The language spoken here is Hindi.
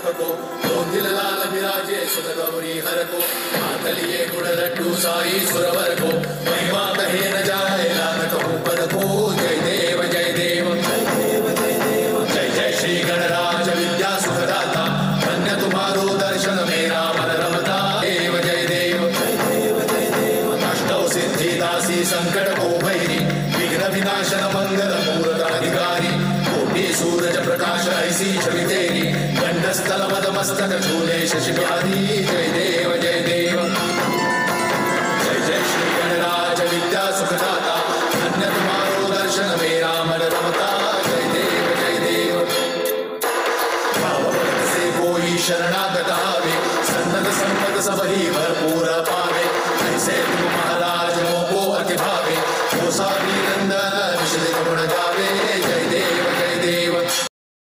सुख को, गोंदिल लाल विराजे सुत गौरी हर को, हाथ लिए गुड़ लड्डू साई सुरवर को, महिमा कहे न जाए लाल कहूँ पद को, जय देव जय देव जय देव जय देव, जय जय श्री गणराज विद्या सुखदाता, धन्य तुम्हारो दर्शन मेरा मन रमता, देव जय देव जय देव जय देव, अष्टौ सिद्धि दासी संकट को भैरी, विघ्न विनाशन मंगल मूर्त अधिकारी, कोटि सूरज प्रकाश ऐसी छवि तेरी, गंडस्थल मद मस्तक झूले शशि प्यारी, जय देव जय देव जय जय श्री गणराज विद्या सुखदाता, धन्य तुम्हारो दर्शन मेरा मन रमता, जय देव जय देव। भाववत से कोई शरणागत आवे, सन्नत संपद सब ही भरपूर